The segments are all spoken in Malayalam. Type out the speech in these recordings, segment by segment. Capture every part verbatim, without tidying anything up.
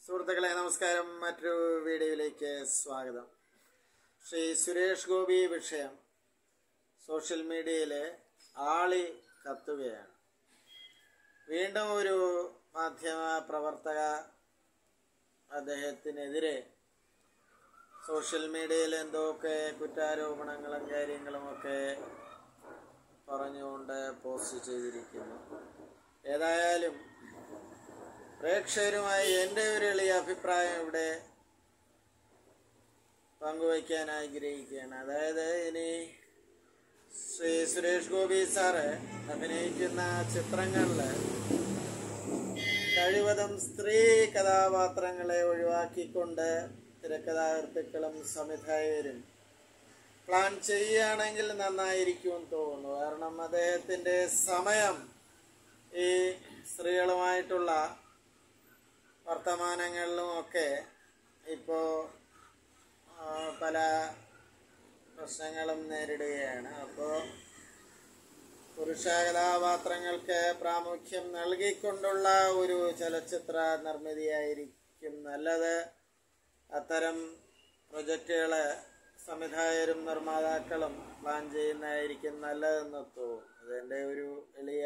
സുഹൃത്തുക്കളെ നമസ്കാരം. മറ്റൊരു വീഡിയോയിലേക്ക് സ്വാഗതം. ശ്രീ സുരേഷ് ഗോപി വിഷയം സോഷ്യൽ മീഡിയയിൽ ആളി കത്തുകയാണ്. വീണ്ടും ഒരു മാധ്യമ പ്രവർത്തക അദ്ദേഹത്തിനെതിരെ സോഷ്യൽ മീഡിയയിൽ എന്തൊക്കെ കുറ്റാരോപണങ്ങളും കാര്യങ്ങളുമൊക്കെ പറഞ്ഞുകൊണ്ട് പോസ്റ്റ് ചെയ്തിരിക്കുന്നു. ഏതായാലും പ്രേക്ഷകരുമായി എൻ്റെ ഒരു എളിയ അഭിപ്രായം ഇവിടെ പങ്കുവയ്ക്കാൻ ആഗ്രഹിക്കുകയാണ്. അതായത് ഇനി ശ്രീ സുരേഷ് ഗോപി സാറ് അഭിനയിക്കുന്ന ചിത്രങ്ങളിൽ കഴിവതും സ്ത്രീ കഥാപാത്രങ്ങളെ ഒഴിവാക്കിക്കൊണ്ട് തിരക്കഥാകൃത്തുക്കളും സംവിധായകരും പ്ലാൻ ചെയ്യുകയാണെങ്കിൽ നന്നായിരിക്കുമെന്ന് തോന്നുന്നു. കാരണം അദ്ദേഹത്തിൻ്റെ സമയം ഈ സ്ത്രീകളുമായിട്ടുള്ള വർത്തമാനങ്ങളിലും ഒക്കെ ഇപ്പോൾ പല പ്രശ്നങ്ങളും നേരിടുകയാണ്. അപ്പോൾ പുരുഷ കഥാപാത്രങ്ങൾക്ക് പ്രാമുഖ്യം നൽകിക്കൊണ്ടുള്ള ഒരു ചലച്ചിത്ര നിർമ്മിതിയായിരിക്കും നല്ലത്. അത്തരം പ്രൊജക്റ്റുകൾ സംവിധായകരും നിർമ്മാതാക്കളും പ്ലാൻ ചെയ്യുന്നതായിരിക്കും നല്ലതെന്ന് തോന്നും. അതെൻ്റെ ഒരു എളിയ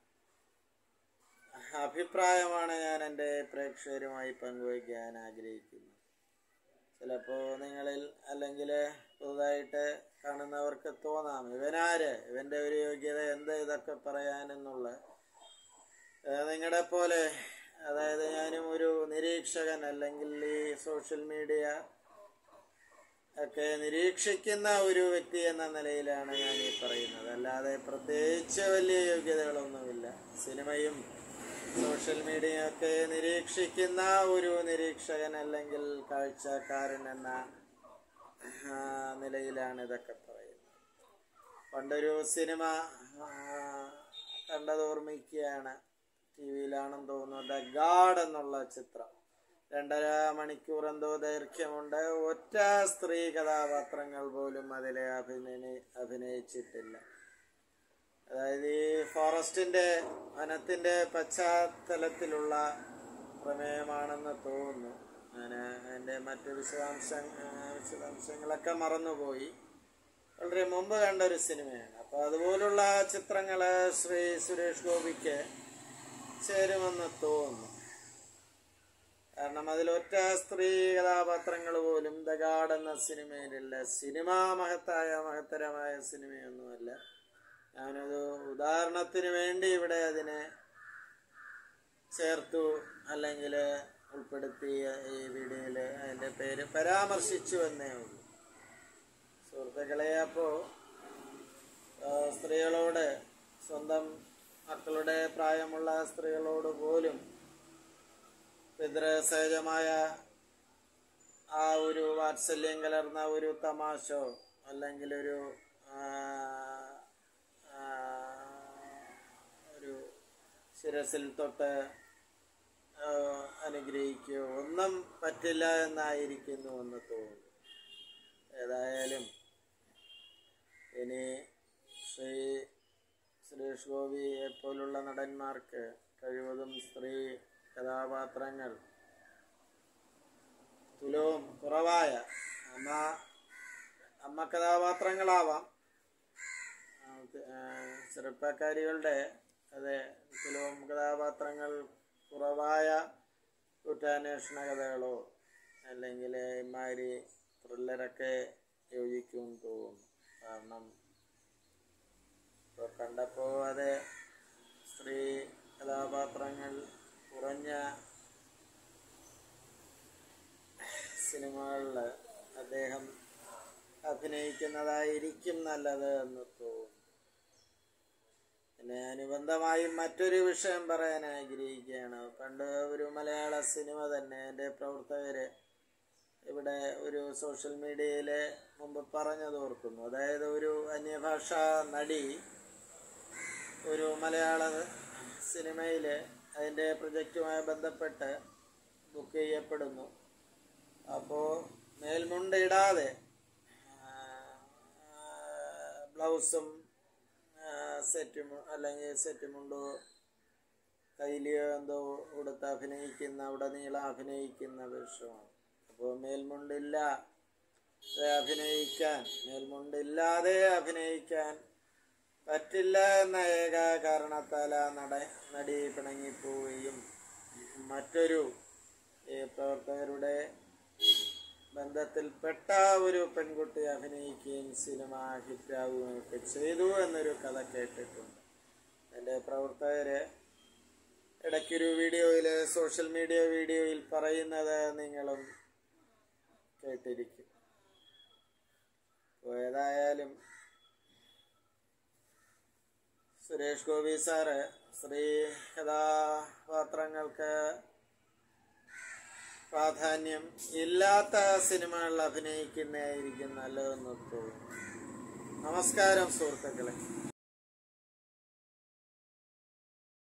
അഭിപ്രായമാണ് ഞാൻ എൻ്റെ പ്രേക്ഷകരുമായി പങ്കുവയ്ക്കാൻ ആഗ്രഹിക്കുന്നത്. ചിലപ്പോൾ നിങ്ങളിൽ അല്ലെങ്കിൽ പുതുതായിട്ട് കാണുന്നവർക്ക് തോന്നാം, ഇവനാര്, ഇവൻ്റെ ഒരു യോഗ്യത എന്ത് ഇതൊക്കെ പറയാനെന്നുള്ള. നിങ്ങളുടെ പോലെ, അതായത് ഞാനും ഒരു നിരീക്ഷകൻ അല്ലെങ്കിൽ ഈ സോഷ്യൽ മീഡിയ ഒക്കെ നിരീക്ഷിക്കുന്ന ഒരു വ്യക്തി എന്ന നിലയിലാണ് ഞാൻ ഈ പറയുന്നത്. അല്ലാതെ പ്രത്യേകിച്ച് വലിയ യോഗ്യതകളൊന്നുമില്ല. സിനിമയും സോഷ്യൽ മീഡിയയൊക്കെ നിരീക്ഷിക്കുന്ന ഒരു നിരീക്ഷകൻ അല്ലെങ്കിൽ കാഴ്ചക്കാരൻ എന്ന നിലയിലാണ് ഇതൊക്കെ പറയുന്നത്. പണ്ടൊരു സിനിമ കണ്ടതോർമ്മിക്കുകയാണ്, ടി വിയിലാണെന്ന് തോന്നുന്നു, ദ ഗാഡ് എന്നുള്ള ചിത്രം. രണ്ടര മണിക്കൂർ എന്തോ ദൈർഘ്യമുണ്ട്. ഒറ്റ സ്ത്രീ കഥാപാത്രങ്ങൾ പോലും അതിലെ അഭിനയി അഭിനയിച്ചിട്ടില്ല. അതായത് ഈ ഫോറസ്റ്റിൻ്റെ വനത്തിൻ്റെ പശ്ചാത്തലത്തിലുള്ള പ്രമേയമാണെന്ന് തോന്നുന്നു. ഞാൻ അതിൻ്റെ മറ്റ് വിശദാംശ വിശദാംശങ്ങളൊക്കെ മറന്നുപോയി. വളരെ മുമ്പ് കണ്ട ഒരു സിനിമയാണ്. അപ്പോൾ അതുപോലുള്ള ചിത്രങ്ങൾ ശ്രീ സുരേഷ് ഗോപിക്ക് ചേരുമെന്ന് തോന്നുന്നു. കാരണം അതിലൊറ്റ സ്ത്രീ കഥാപാത്രങ്ങൾ പോലും ദ ഗാഡ് എന്ന സിനിമയിലില്ല. സിനിമ മഹത്തായ മഹത്തരമായ സിനിമയൊന്നുമല്ല. ഞാനൊരു ഉദാഹരണത്തിന് വേണ്ടി ഇവിടെ അതിനെ ചേർത്തു അല്ലെങ്കിൽ ഉൾപ്പെടുത്തി ഈ വീഡിയോയിൽ അതിൻ്റെ പേര് പരാമർശിച്ചു എന്നേ ഉള്ളൂ. സുഹൃത്തുക്കളെ, അപ്പോൾ സ്ത്രീകളോട്, സ്വന്തം മക്കളുടെ പ്രായമുള്ള സ്ത്രീകളോട് പോലും പിതൃസഹജമായ ആ ഒരു വാത്സല്യം കലർന്ന ഒരു തമാശോ അല്ലെങ്കിൽ ഒരു ഒരു ശിരസിൽ തൊട്ട് അനുഗ്രഹിക്കുകയോ ഒന്നും പറ്റില്ല എന്നായിരിക്കുന്നു എന്ന് തോന്നുന്നു. ഏതായാലും ഇനി ശ്രീ സുരേഷ് ഗോപിയെ പോലുള്ള നടന്മാർക്ക് കഴിവതും സ്ത്രീ കഥാപാത്രങ്ങൾ തുലവും കുറവായ അമ്മ അമ്മ കഥാപാത്രങ്ങളാവാം, ചെറുപ്പക്കാരികളുടെ അതെ തുലവും കഥാപാത്രങ്ങൾ കുറവായ കുറ്റാന്വേഷണ കഥകളോ അല്ലെങ്കിൽ ഇമാതിരി ത്രില്ലറൊക്കെ യോജിക്കുമെന്ന് തോന്നും. കാരണം ഇപ്പോൾ കണ്ടപ്പോൾ അത് സ്ത്രീ കഥാപാത്രങ്ങൾ കുറഞ്ഞ സിനിമകളിൽ അദ്ദേഹം അഭിനയിക്കുന്നതായിരിക്കും നല്ലത് എന്ന് തോന്നുന്നു. പിന്നെ അനുബന്ധമായും മറ്റൊരു വിഷയം പറയാൻ ആഗ്രഹിക്കുകയാണ്. പണ്ട് ഒരു മലയാള സിനിമ തന്നെ എൻ്റെ പ്രവർത്തകർ ഇവിടെ ഒരു സോഷ്യൽ മീഡിയയിൽ മുമ്പ് പറഞ്ഞത് ഓർക്കുന്നു. അതായത് ഒരു അന്യഭാഷാ നടി ഒരു മലയാള സിനിമയിൽ അതിൻ്റെ പ്രൊജക്റ്റുമായി ബന്ധപ്പെട്ട് ബുക്ക് ചെയ്യപ്പെടുന്നു. അപ്പോൾ മേൽമുണ്ട് ഇടാതെ ബ്ലൗസും സെറ്റും അല്ലെങ്കിൽ സെറ്റ് മുണ്ടോ കൈലിയോ എന്തോ ഉടുത്ത് അഭിനയിക്കുന്ന ഉടനീളം അഭിനയിക്കുന്ന വേഷമാണ്. അപ്പോൾ മേൽമുണ്ടില്ല അഭിനയിക്കാൻ മേൽമുണ്ടില്ലാതെ അഭിനയിക്കാൻ പറ്റില്ല എന്ന ഏക കാരണത്താൽ ആ നട നടി പിണങ്ങിപ്പോവുകയും മറ്റൊരു പ്രവർത്തകരുടെ ബന്ധത്തിൽപ്പെട്ട ഒരു പെൺകുട്ടി അഭിനയിക്കുകയും സിനിമ ഹിറ്റാവുകയും ഒക്കെ ചെയ്തു എന്നൊരു കഥ കേട്ടിട്ടുണ്ട്. എൻ്റെ പ്രവർത്തകര് ഇടയ്ക്കൊരു വീഡിയോയിൽ, സോഷ്യൽ മീഡിയ വീഡിയോയിൽ പറയുന്നത് നിങ്ങളും കേട്ടിരിക്കും. ഏതായാലും സുരേഷ് ഗോപി സാറ് സ്ത്രീ കഥാപാത്രങ്ങൾക്ക് പ്രാധാന്യം ഇല്ലാത്ത സിനിമകളിൽ അഭിനയിക്കുന്നതായിരിക്കും നല്ലതെന്ന് തോന്നുന്നു. നമസ്കാരം സുഹൃത്തുക്കളെ.